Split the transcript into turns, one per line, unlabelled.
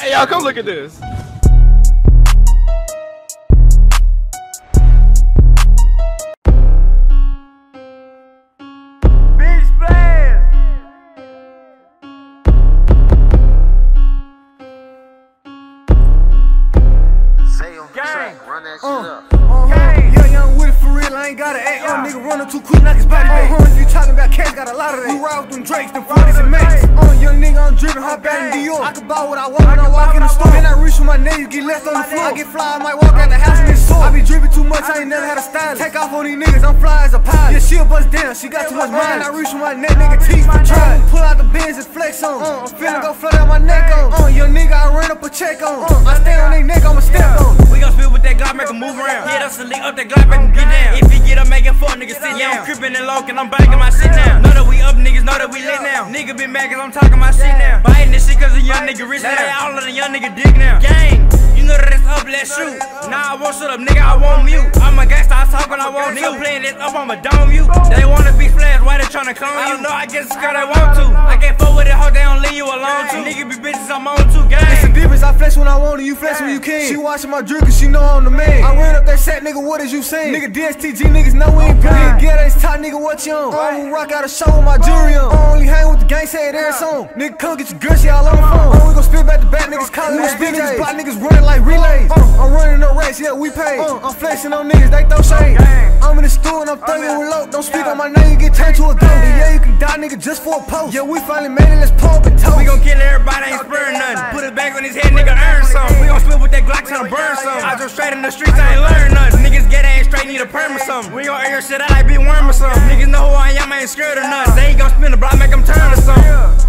Hey y'all, come look at this.
Big splash.
Gang. Run that shit up.
Yeah, young with it for real, I ain't gotta act. Nigga running too quick, knock his body back. You talking about cash, got a lot of that. We ride with them Drakes, them 40s and Max. Young nigga, I'm drippin', hop out in Dior. I can buy what I want when I walk in the store. Then I reach for my niggas, get left on the floor. I get fly, I might walk out the house in this Soar. I be drippin' too much, I ain't never had a stylist. Take off on these niggas, I'm fly as a pilot. Yeah, she'll bust down, she got too much mind. I reach for my neck, nigga, teeth for try. Pull out the bins and flex on. I'm finna go flood out my neck on. Young nigga, I ran up a check on. I stay on they neck, I'ma step on.
We gon' spit with that Glock, make 'em move around. Hit us a lick up that Glock, make 'em get down. If he get up, making fuck niggas sit down. I'm crippin' and loc and I'm banging my shit now. Know that we up, niggas know that we lit now. Nigga been mad cause I'm talking my shit now. Biting this shit cause a young nigga rich now. All of the young nigga dick now. Gang, you know that it's up, let's shoot. Nah, I won't shut up, nigga, I won't mute. I'm a gangsta, I talk when I want to. Playing this up, I'ma dome you. They wanna be flash, why they tryna clone you? I don't know, I guess it's cause they want to. I can't fuck with it, hoe, they don't leave you alone too. Nigga be bitches, I'm on too, gang.
It's the difference, I flex when I want and you flex when you can. She watching my drink cause she know I'm the man. I ran up that set, nigga, what is you saying? Nigga, DSTG niggas know we ain't playing. Get ass top, nigga, what you on? I don't rock out a show with my jewelry on. I only hang with the gang, say it every song. Nigga, come get your girl, she all on the phone. We gon' spit back to back, niggas calling me spin niggas, block niggas running like relays. I'm running no race, yeah, we pay. I'm flexing on niggas, they throw shade. I'm in the store and I'm thugging with loc. Don't speak on my name, you get turned to a ghost. Yeah, you can die, nigga, just for a post. Yeah, we finally made it, let's pull up and toast.
We gon' kill everybody, ain't sparing nothing. Put it back on his head, nigga, earn something. We gon' split with that Glock, tryna burn something. I drove straight in the streets, I ain't learn nothing. Niggas get ain't straight, need a perm or something. We gon' air shit out like be worm or something. Niggas know who I am, I ain't scared of nothing. They ain't gon' spin the block, make them turn or something.